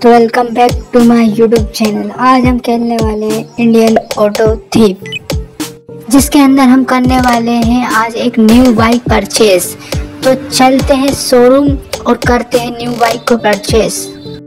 तो welcome back to my YouTube channel. आज हम खेलने वाले हैं इंडियन ऑटो थीप, जिसके अंदर हम करने वाले हैं आज एक न्यू बाइक परचेस। तो चलते हैं शोरूम और करते हैं न्यू बाइक को परचेस।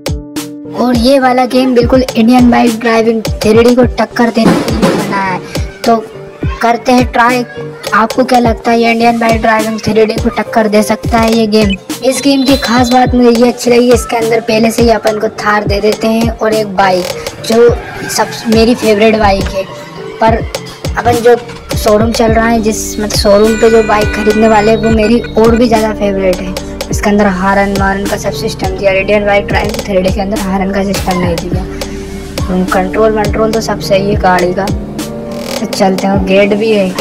और ये वाला गेम बिल्कुल इंडियन बाइक ड्राइविंग 3D को टक्कर देने के लिए बना है। तो करते हैं ट्राई। आपको क्या लगता है ये इंडियन बाइक ड्राइविंग 3D को टक्कर दे सकता है ये गेम? इस गेम की खास बात मुझे ये अच्छी लगी, इसके अंदर पहले से ही अपन को थार दे देते हैं और एक बाइक जो सब मेरी फेवरेट बाइक है। पर अपन जो शोरूम चल रहा है, जिस मतलब शोरूम पे जो बाइक खरीदने वाले हैं वो मेरी और भी ज़्यादा फेवरेट है। इसके अंदर हारन मारन का सब सिस्टम दिया। इंडियन बाइक ड्राइविंग 3D के अंदर हारन का सिस्टम नहीं दिया। कंट्रोल तो सब सही है गाड़ी का। तो चलते हैं। गेट भी है,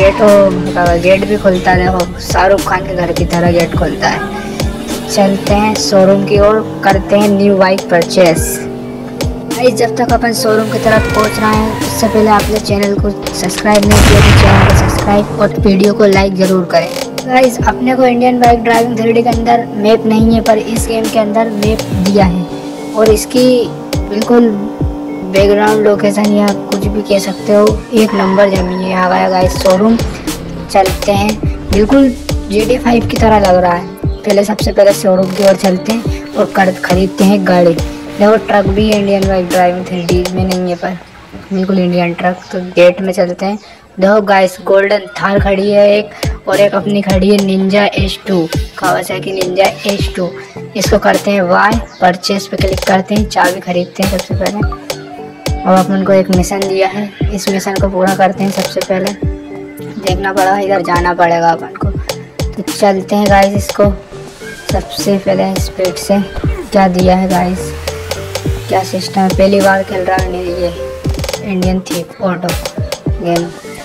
गेट भी खुलता है। देखो शाहरुख खान के घर की तरह गेट खुलता है। चलते हैं शोरूम की ओर, करते हैं न्यू बाइक परचेस। गाइस जब तक अपन शोरूम की तरफ पहुंच रहे हैं उससे पहले आपने चैनल को सब्सक्राइब नहीं किया तो चैनल को सब्सक्राइब और वीडियो को लाइक ज़रूर करें। गाइस अपने को इंडियन बाइक ड्राइविंग 3D के अंदर मैप नहीं है, पर इस गेम के अंदर मैप दिया है। और इसकी बिल्कुल बैकग्राउंड लोकेशन या कुछ भी कह सकते हो, एक नंबर जमीन है। आ गया गाइस शोरूम। चलते हैं, बिल्कुल GTA 5 की तरह लग रहा है। पहले सबसे पहले शोरूम की ओर चलते हैं और खरीदते हैं गाड़ी। देखो ट्रक भी है, इंडियन बाइक ड्राइविंग 3D में नहीं है पर बिल्कुल इंडियन ट्रक। तो गेट में चलते हैं। देखो गाइस गोल्डन थार खड़ी है एक, और एक अपनी खड़ी है Ninja H2, Kawasaki Ninja H2। इसको करते हैं वाई, परचेस पे क्लिक करते हैं, चाबी खरीदते हैं सबसे पहले। और अपन को एक मिशन दिया है, इस मिशन को पूरा करते हैं। सबसे पहले देखना पड़ेगा, इधर जाना पड़ेगा अपन को। तो चलते हैं गाइस। इसको सबसे पहले स्पीड से क्या दिया है गाइस, क्या सिस्टम है, पहली बार खेल रहा है ये इंडियन थीप ऑटो गेम।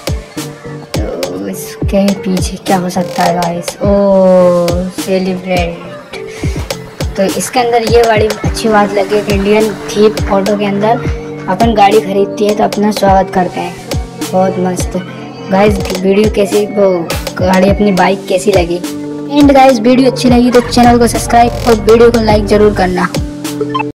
तो इसके पीछे क्या हो सकता है गाइस? ओ सेलिब्रेट। तो इसके अंदर ये बड़ी अच्छी बात लगी कि इंडियन थीप ऑटो के अंदर अपन गाड़ी खरीदती है तो अपना स्वागत करते हैं। बहुत मस्त गाइस। वीडियो कैसी, वो गाड़ी अपनी बाइक कैसी लगी? एंड गाइस वीडियो अच्छी लगी तो चैनल को सब्सक्राइब और वीडियो को लाइक ज़रूर करना।